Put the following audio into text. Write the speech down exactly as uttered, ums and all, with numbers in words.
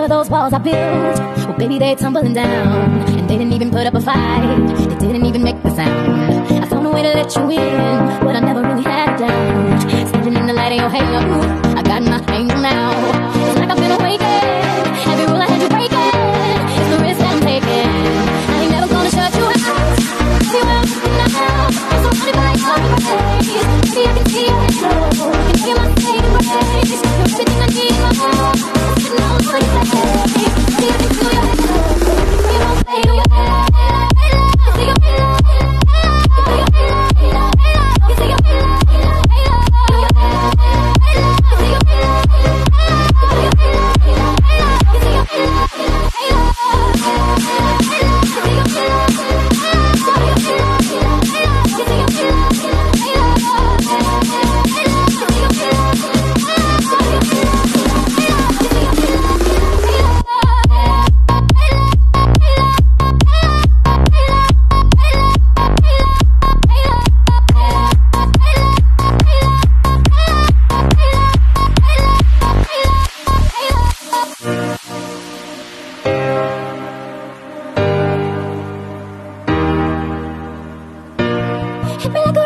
of those walls I built, well baby they tumbling down. And they didn't even put up a fight, they didn't even make the sound. I found a way to let you in, but I never really had a doubt. Standing in the light of your halo, I got my angel now. It's like I've been awakened, every rule I had to break it. It's the risk that I'm taking, I ain't never gonna shut you out. Baby, where I'm looking now, I'm so happy like all the praise. Baby, I can see your halo, can feel my saving grace. You're everything I need in my heart, sitting all over your face. Baby, I can feel your halo, you won't fade away. You see your halo, you see your halo, you see your halo, you see your Hit me like